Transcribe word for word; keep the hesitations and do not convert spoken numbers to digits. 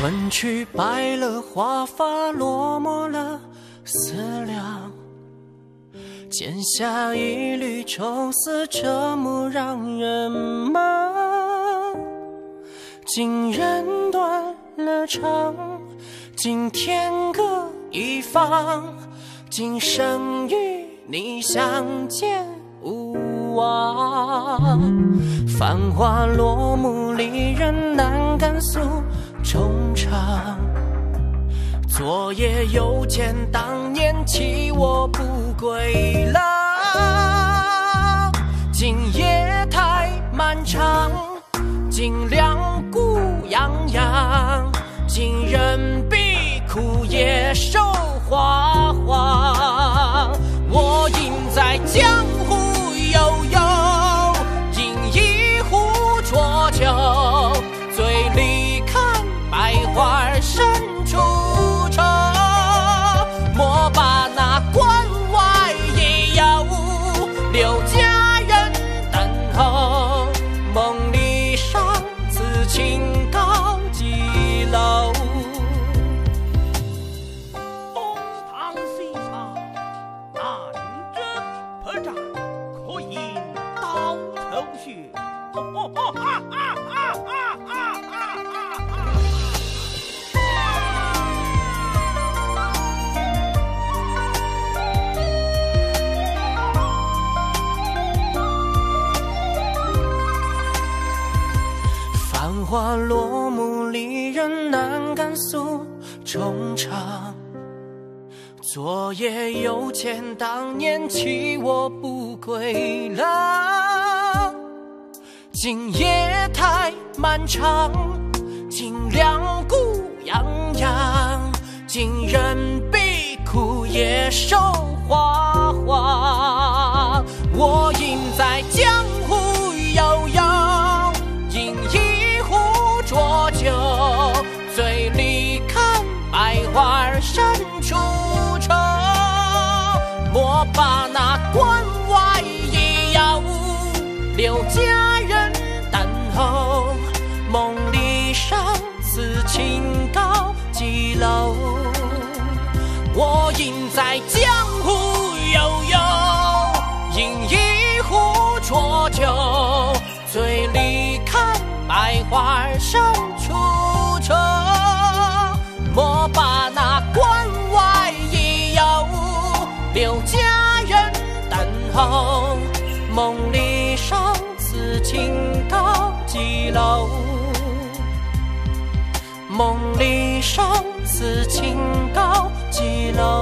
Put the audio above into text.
春去白了华发，落寞了思量，剪下一缕愁丝，这么让人忙。竟人断了肠，竟天各一方，今生与你相见无望。繁华落幕，离人难敢诉衷肠。昨夜又见当年弃我不归郎，今夜太漫长，今两孤洋洋，今人必枯叶瘦花黄。我应在江湖悠悠，饮一壶浊酒，醉里看百花深处愁。莫把那关外野游，留佳人等候。梦里上此情高几楼？ 唐先生，那女子破绽可引刀抽血。哦哦哦啊啊啊啊啊啊啊！ 繁华落幕，离人难敢诉衷肠。昨夜又见当年弃我不归郎，今夜太漫长，今两孤洋洋，今人必枯叶瘦花黄。我应在江湖悠悠，饮一壶浊酒，醉里看百花深处愁。莫把那关外野游，留佳人等候。梦里上此情高几楼？我应在江湖悠悠，饮一壶浊酒，醉里看百花深处愁。莫把那关外野游，留佳人等候。梦里上此情高几楼？梦里上此情高几楼？